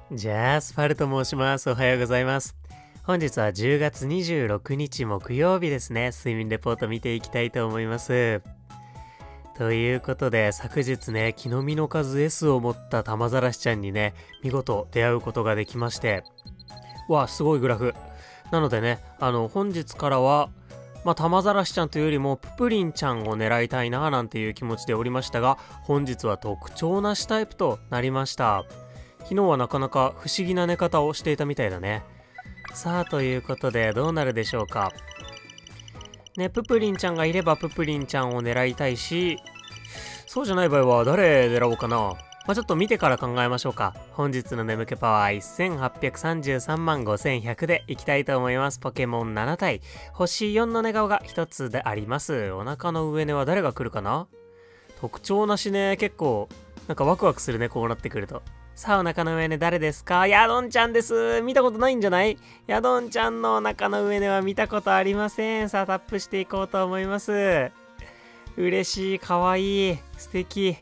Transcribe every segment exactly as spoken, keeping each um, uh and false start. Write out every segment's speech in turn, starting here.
じゃあ、アスファルと申します。おはようございます。本日はじゅうがつにじゅうろくにち木曜日ですね。睡眠レポート見ていきたいと思います。ということで、昨日ね、木の実の数 エス を持った玉ざらしちゃんにね、見事出会うことができまして。わあ、すごいグラフ。なのでね、あの、本日からは、まあ、玉ざらしちゃんというよりもププリンちゃんを狙いたいななんていう気持ちでおりましたが、本日は特徴なしタイプとなりました。昨日はなかなか不思議な寝方をしていたみたいだね。さあ、ということでどうなるでしょうか。ね、ププリンちゃんがいればププリンちゃんを狙いたいし、そうじゃない場合は誰狙おうかな。まあ、ちょっと見てから考えましょうか。本日の眠気パワーせんはっぴゃくさんじゅうさんまんごせんひゃくでいきたいと思います。ポケモンななたい、星よんの寝顔がひとつであります。お腹の上寝は誰が来るかな。特徴なしね、結構なんかワクワクするね、こうなってくると。さあ、お腹の上寝誰ですか？ヤドンちゃんです。見たことないんじゃない？ヤドンちゃんのお腹の上寝は見たことありません。さあ、タップしていこうと思います。嬉しい、かわいい、素敵。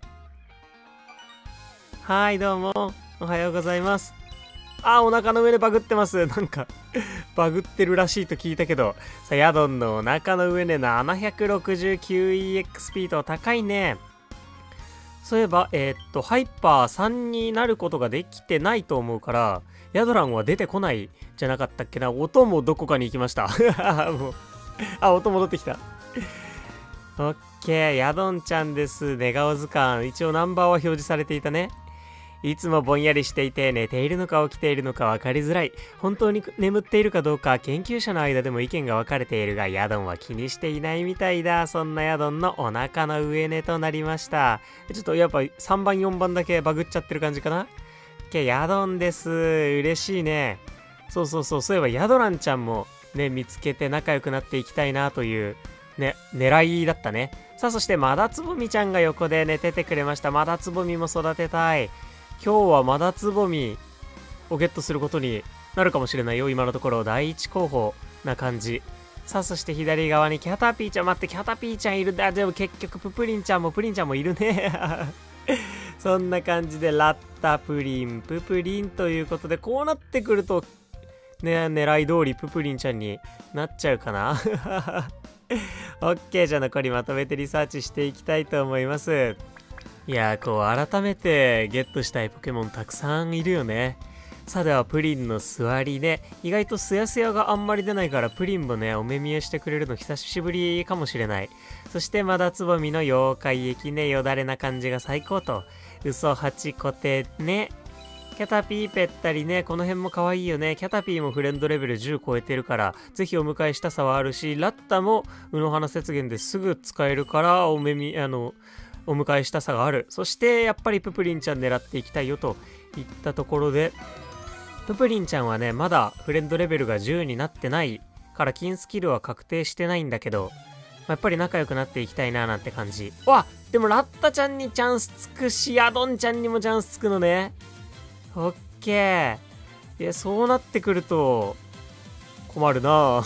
はい、どうも。おはようございます。あ、お腹の上でバグってます。なんか、バグってるらしいと聞いたけど。さあ、ヤドンのお腹の上でななひゃくろくじゅうきゅうイーエックスピード高いね。そういえば、えー、っと、ハイパーさんになることができてないと思うから、ヤドランは出てこないじゃなかったっけな。音もどこかに行きました。もうあ、音戻ってきた。オッケー、ヤドンちゃんです。寝顔図鑑。一応ナンバーは表示されていたね。いつもぼんやりしていて寝ているのか起きているのか分かりづらい。本当に眠っているかどうか研究者の間でも意見が分かれているが、ヤドンは気にしていないみたいだ。そんなヤドンのお腹の上寝となりました。ちょっとやっぱさんばんよんばんだけバグっちゃってる感じかな。けヤドンです。嬉しいね。そうそうそう、そういえばヤドランちゃんもね、見つけて仲良くなっていきたいなというね、狙いだったね。さあ、そしてマダツボミちゃんが横で寝ててくれました。マダツボミも育てたい。今日はマダツボミをゲットすることになるかもしれないよ。今のところ第一候補な感じ。さあ、そして左側にキャタピーちゃん。待って、キャタピーちゃんいる。あ、でも結局ププリンちゃんもプリンちゃんもいるね。そんな感じでラッタプリンププリンということで、こうなってくるとね、狙い通りププリンちゃんになっちゃうかな。オッケー、じゃあ残りまとめてリサーチしていきたいと思います。いやー、こう改めてゲットしたいポケモンたくさんいるよね。さあ、ではプリンの座りで、意外とスヤスヤがあんまり出ないからプリンもね、お目見えしてくれるの久しぶりかもしれない。そしてマダツボミの妖怪液ね、よだれな感じが最高と。嘘八コテね。キャタピーぺったりね、この辺も可愛いよね。キャタピーもフレンドレベルじゅう超えてるから、ぜひお迎えしたさはあるし、ラッタも卯の花雪原ですぐ使えるから、お目見、あの、お迎えしたさがある。そしてやっぱりププリンちゃん狙っていきたいよといったところで、ププリンちゃんはね、まだフレンドレベルがじゅうになってないから金スキルは確定してないんだけど、やっぱり仲良くなっていきたいななんて感じ。わ、でもラッタちゃんにチャンスつくし、ヤドンちゃんにもチャンスつくのね。オッケー。いや、そうなってくると困るな。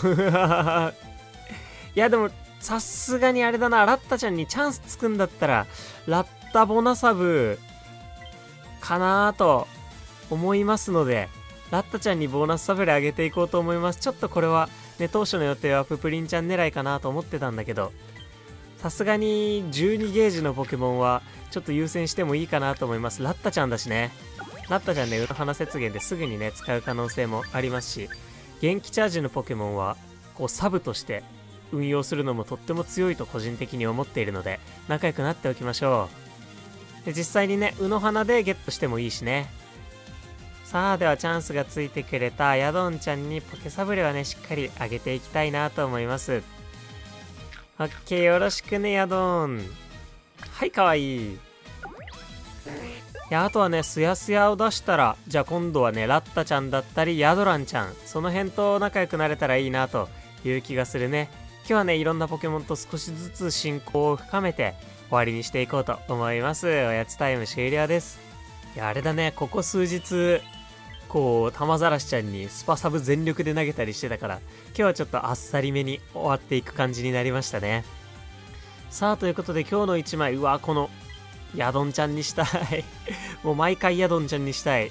いや、でもさすがにあれだな、ラッタちゃんにチャンスつくんだったらラッタボナサブかなと思いますので、ラッタちゃんにボーナスサブレあげていこうと思います。ちょっとこれはね、当初の予定はププリンちゃん狙いかなと思ってたんだけど、さすがにじゅうにゲージのポケモンはちょっと優先してもいいかなと思います。ラッタちゃんだしね。ラッタちゃんね、卯の花雪原ですぐにね、使う可能性もありますし、元気チャージのポケモンはこうサブとして運用するのもとっても強いと個人的に思っているので、仲良くなっておきましょう。で、実際にね、卯の花でゲットしてもいいしね。さあ、ではチャンスがついてくれたヤドンちゃんにポケサブレはね、しっかりあげていきたいなと思います。オッケー、よろしくね、ヤドン。はい、かわいい。いや、あとはね、スヤスヤを出したら、じゃあ今度はね、ラッタちゃんだったりヤドランちゃん、その辺と仲良くなれたらいいなという気がするね。今日はね、いろんなポケモンと少しずつ親交を深めて終わりにしていこうと思います。おやつタイム終了です。いや、あれだね、ここ数日こう玉ざらしちゃんにスパサブ全力で投げたりしてたから、今日はちょっとあっさりめに終わっていく感じになりましたね。さあ、ということで今日のいちまい、うわ、このヤドンちゃんにしたい。もう毎回ヤドンちゃんにしたい。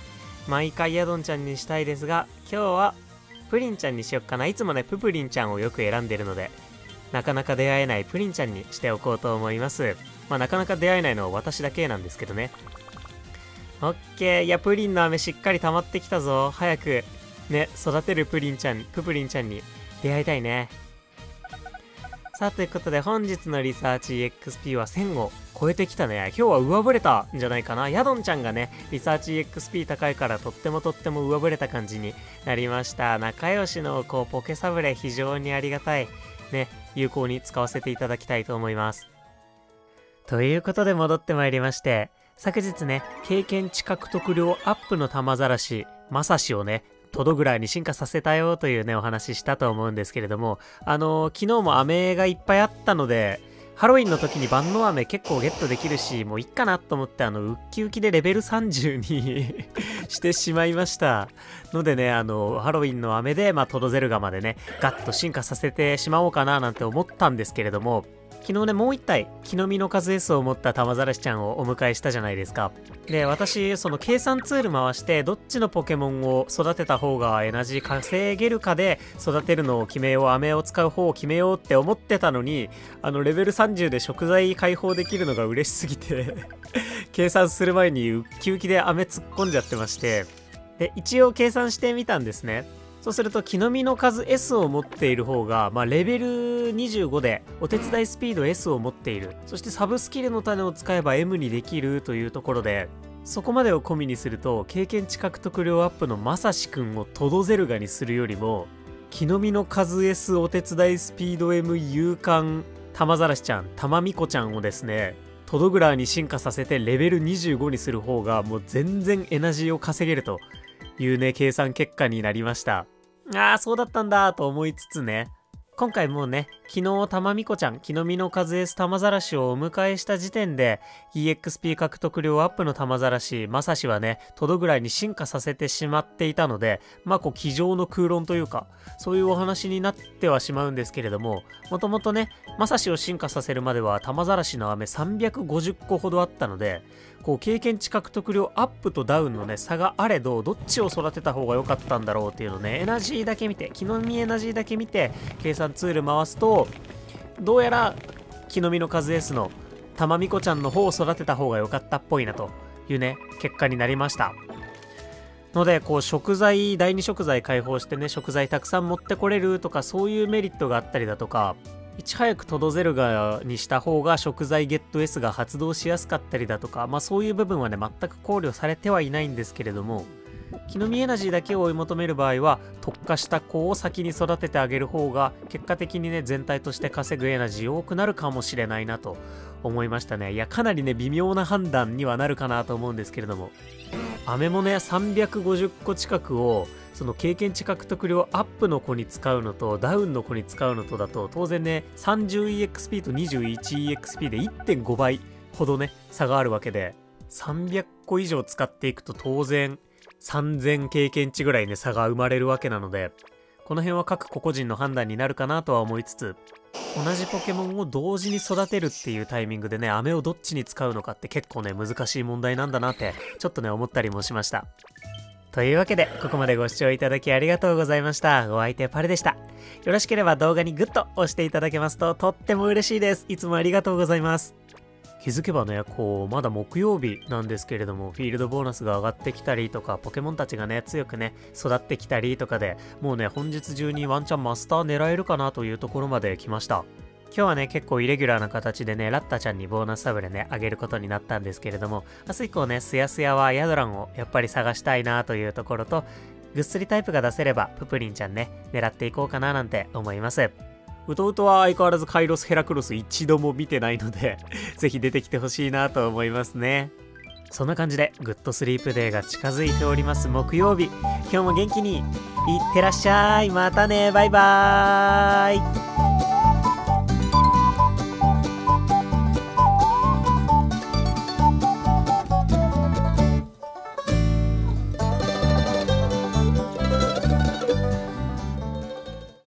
毎回ヤドンちゃんにしたいですが、今日はプリンちゃんにしよっかな。いつもねププリンちゃんをよく選んでるので、なかなか出会えないプリンちゃんにしておこうと思います。まあなかなか出会えないのは私だけなんですけどね。オッケー。いやプリンの飴しっかり溜まってきたぞ。早くね育てるプリンちゃんププリンちゃんに出会いたいね。さあということで本日のリサーチ イーエックスピー はせんを超えてきたね。今日は上振れたんじゃないかな。ヤドンちゃんがねリサーチ イーエックスピー 高いからとってもとっても上振れた感じになりました。仲良しのこうポケサブレ非常にありがたいね、有効に使わせていただきたいと思います。ということで戻ってまいりまして、昨日ね経験値獲得量アップの玉ざらしまさしをねトドぐらいに進化させたよというねお話ししたと思うんですけれども、あのー、昨日も飴がいっぱいあったのでハロウィンの時に万能飴結構ゲットできるし、もういっかなと思ってあのウッキウキでレベルさんじゅうにしてしまいましたのでね、あのハロウィンの飴でまあトドゼルガまでねガッと進化させてしまおうかななんて思ったんですけれども、昨日ねもう一体木の実の数 S を持った玉ざらしちゃんをお迎えしたじゃないですか。で私その計算ツール回してどっちのポケモンを育てた方がエナジー稼げるかで育てるのを決めよう、飴を使う方を決めようって思ってたのに、あのレベルさんじゅうで食材解放できるのが嬉しすぎて計算する前にウッキウキで飴突っ込んじゃってまして、で一応計算してみたんですね。そうすると木の実の数 エス を持っている方が、まあ、レベルにじゅうごでお手伝いスピード エス を持っている、そしてサブスキルの種を使えば エム にできるというところで、そこまでを込みにすると経験値獲得量アップのまさしくんをトドゼルガにするよりも木の実の数 エス お手伝いスピード エム 勇敢玉ざらしちゃん玉みこちゃんをですねトドグラーに進化させてレベルにじゅうごにする方がもう全然エナジーを稼げるというね計算結果になりました。ああそうだったんだと思いつつね、今回もうね昨日玉みこちゃん木の実の数 エス 玉ざらしをお迎えした時点で イーエックスピー 獲得量アップの玉ざらしまさしはねトドぐらいに進化させてしまっていたので、まあこう机上の空論というかそういうお話になってはしまうんですけれども、もともとねまさしを進化させるまでは玉ざらしの飴さんびゃくごじゅっこほどあったので、こう経験値獲得量アップとダウンのね差があれどどっちを育てた方が良かったんだろうっていうのね、エナジーだけ見て木の実エナジーだけ見て計算ツール回すと、どうやら木の実の数 エス の玉みこちゃんの方を育てた方が良かったっぽいなというね結果になりました。のでこう食材第二食材解放してね食材たくさん持ってこれるとかそういうメリットがあったりだとか、いち早くトドゼルガにした方が食材ゲット エス が発動しやすかったりだとか、まあそういう部分はね全く考慮されてはいないんですけれども、木の実エナジーだけを追い求める場合は特化した子を先に育ててあげる方が結果的にね全体として稼ぐエナジー多くなるかもしれないなと思いましたね。いやかなりね微妙な判断にはなるかなと思うんですけれども、飴もねさんびゃくごじゅっこ近くをその経験値獲得量アップの子に使うのとダウンの子に使うのとだと当然ね さんじゅうイーエックスピー と にじゅういちイーエックスピー で いってんごばいほどね差があるわけで、さんびゃっこ以上使っていくと当然さんぜん経験値ぐらいね差が生まれるわけなので、この辺は各個々人の判断になるかなとは思いつつ、同じポケモンを同時に育てるっていうタイミングでね飴をどっちに使うのかって結構ね難しい問題なんだなってちょっとね思ったりもしました。というわけでここまでご視聴いただきありがとうございました。お相手パルでした。よろしければ動画にグッと押していただけますととっても嬉しいです。いつもありがとうございます。気づけばねこうまだ木曜日なんですけれども、フィールドボーナスが上がってきたりとかポケモンたちがね強くね育ってきたりとかで、もうね本日中にワンチャンマスター狙えるかなというところまで来ました。今日はね結構イレギュラーな形でねラッタちゃんにボーナスサブレねあげることになったんですけれども、明日以降ねスヤスヤはヤドランをやっぱり探したいなというところと、ぐっすりタイプが出せればププリンちゃんね狙っていこうかななんて思います。ウトウトは相変わらずカイロスヘラクロス一度も見てないのでぜひ出てきてほしいなと思いますね。そんな感じでグッドスリープデーが近づいております木曜日、今日も元気にいってらっしゃい。またね、バイバーイ。